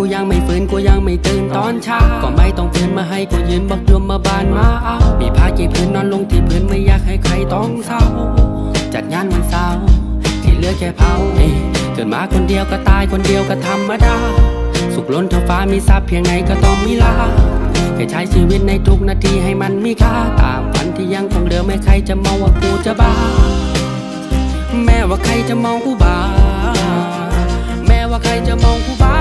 กูยังไม่ฟื้นกูยังไม่ตื่นตอนเช้าก็ไม่ต้องเตือนมาให้กูยืนบอกยมมาบานมาเอามีผ้ากี่พื้นนอนลงที่พื้นไม่อยากให้ใครต้องเศร้าจัดงานวันเสาร์ที่เหลือแค่เผาเกิดมาคนเดียวก็ตายคนเดียวก็ธรรมดาสุขล้นเท่าฟ้ามีทรัพย์เพียงไหนก็ต้องมีลาแค่ใช้ชีวิตในทุกนาทีให้มันมีค่าตามฝันที่ยังคงเดิมไม่ใครจะมองว่ากูจะบ้าแม้ว่าใครจะมองกูบ้าแม้ว่าใครจะมองกูบ้า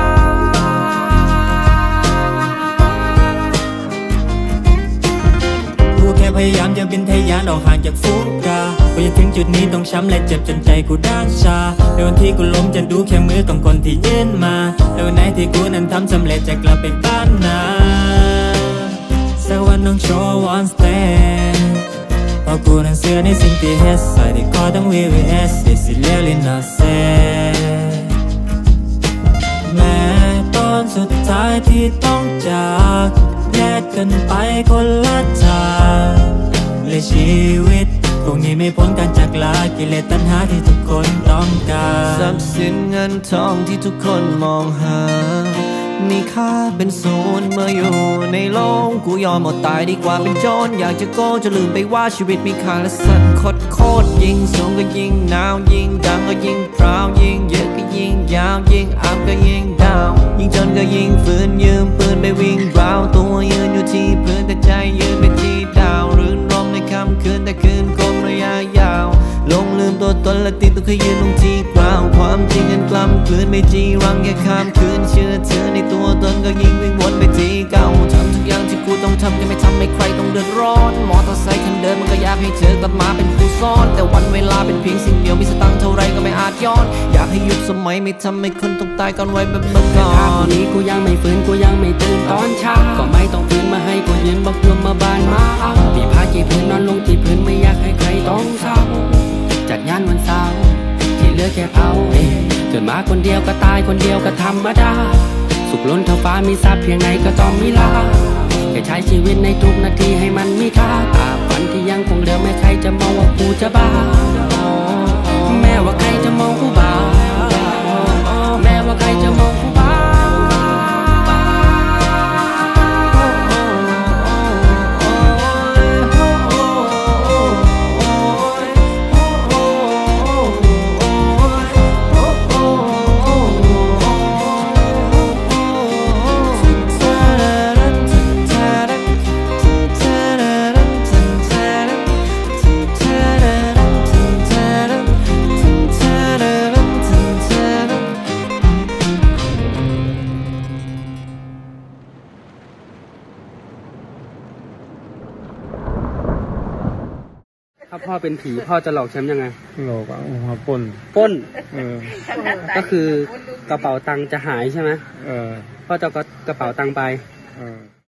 กูแค่พยายามจะบินทะยานออกห่างจากฟูกาพอจะถึงจุดนี้ต้องช้ำและเจ็บจนใจกูด้านชาในวันที่กูล้มจะดูแค่มือของคนที่ยื่นมาในวันไหนที่กูนั้นทำสำเร็จจะกลับไปบ้านนาสักวันต้องโชว์วันสเตนเพราะกูนั้นเชื่อในสิ่งที่เฮ็ดใส่ที่คอต้อง VVS This is really not sad แม้ตอนสุดท้ายที่ต้องจากแยกกันไปคนละทางและชีวิตคงนี้ไม่พ้นการจากลากิเลสตัณหาที่ทุกคนต้องการทรัพย์สินเงินทองที่ทุกคนมองหามีค่าเป็นศูนย์เมื่ออยู่ในโลกกูยอมอดตายดีกว่าเป็นโจรอยากจะโก้จะลืมไปว่าชีวิตมีค่าและสัตว์โคตรยิ่งสูงก็ยิ่งหนาวยิ่งดังก็ยิ่งพราวยิ่งเยอะก็ยิ่งยาวยิ่งอัพก็ยิ่งดาวยิ่งจนก็ยิ่งฝืนยืมปืนไปวิ่งราวตัวยืนอยู่ที่พื้นแต่ใจยืนไปที่ดาวรื่นรมในค่ำคืนแต่คืนคงระยะยาวลงลืมตัวตนและติดตัวเคยยืนลงที่กราวความจริงกันกล้ำกลืนไม่จีรังแค่ข้ามคืนเชื่อเธอในตัวตนก็ยิ่งวิ่งวนไปที่เก่าทำทุกอย่างที่กูต้องทำก็ไม่ทำให้ใครต้องเดือดร้อนมอเตอร์ไซค์คันเดิมมันก็อยากให้เธอกลับมาเป็นผู้ซ่อนแต่วันเวลาเป็นเพียงสิ่งเดียวมีสตังค์เท่าไรก็ไม่อาจย้อนอยากให้ยุคสมัยไม่ทำให้คนต้องตายก่อนไว้แบบเมื่อก่อนวันนี้กูยังไม่ฟื้นกูยังไม่ตื่นตอนเช้าก็ไม่ต้องฟื้นมาให้กูยืนบอกยมมาบานมาเอามีผ้ากี่พื้นนอนลงที่พื้นไม่อยากให้ใครต้องเศร้าจัดงานวันเสาร์ที่เหลือแค่เผาเกิดมาคนเดียวก็ตายคนเดียวก็ธรรมดาสุขล้นเท่าฟ้ามีทรัพย์เพียงไหนก็ต้องมีลาแค่ใช้ชีวิตในทุกนาทีให้มันมีค่าตราบฝันที่ยังคงเดิมไม่ใครจะมองว่ากูจะบ้าแม้ว่าใครจะมองกูบ้าแม้ว่าใครจะมองกูบ้าถ้าพ่อเป็นผีพ่อจะหลอกแชมป์ยังไงหลอกอ่ะมาปล้นก็คือกระเป๋าตังค์จะหายใช่ไหมพ่อจะกระเป๋าตังค์ไป